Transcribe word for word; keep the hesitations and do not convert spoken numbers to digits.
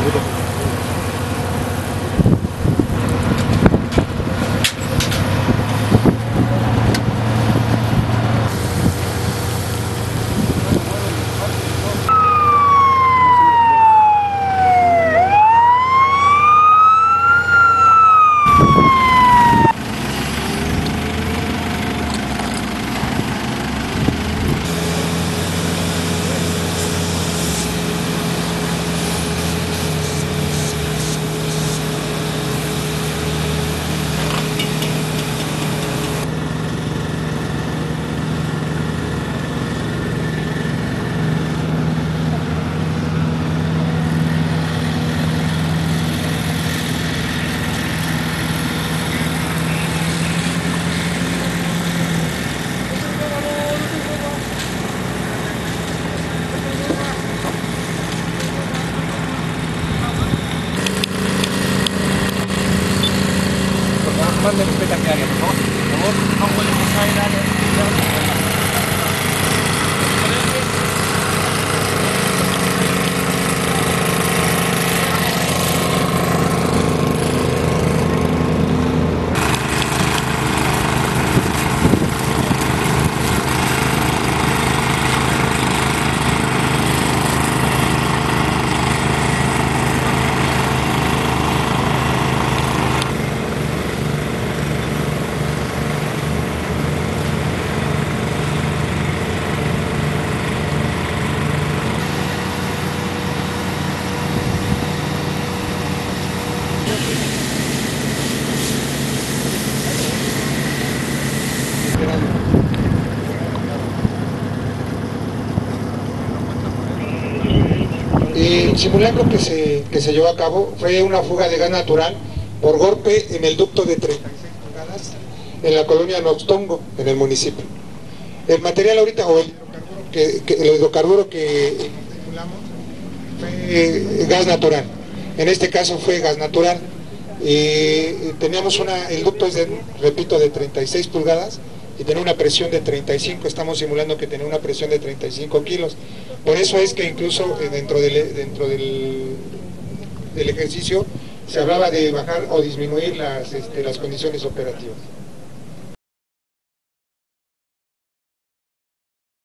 Manden usted cambiar, por favor. Por favor, no podemos caer a la... El simulacro que se, que se llevó a cabo fue una fuga de gas natural por golpe en el ducto de treinta y seis pulgadas en la colonia Noxtongo, en el municipio. El material ahorita, o el hidrocarburo que, que, el hidrocarburo que simulamos fue gas natural. En este caso fue gas natural. Y teníamos una, el ducto es de, repito, de treinta y seis pulgadas y tenía una presión de treinta y cinco, estamos simulando que tenía una presión de treinta y cinco kilos. Por eso es que incluso dentro del, dentro del, del ejercicio se hablaba de bajar o disminuir las, este, las condiciones operativas.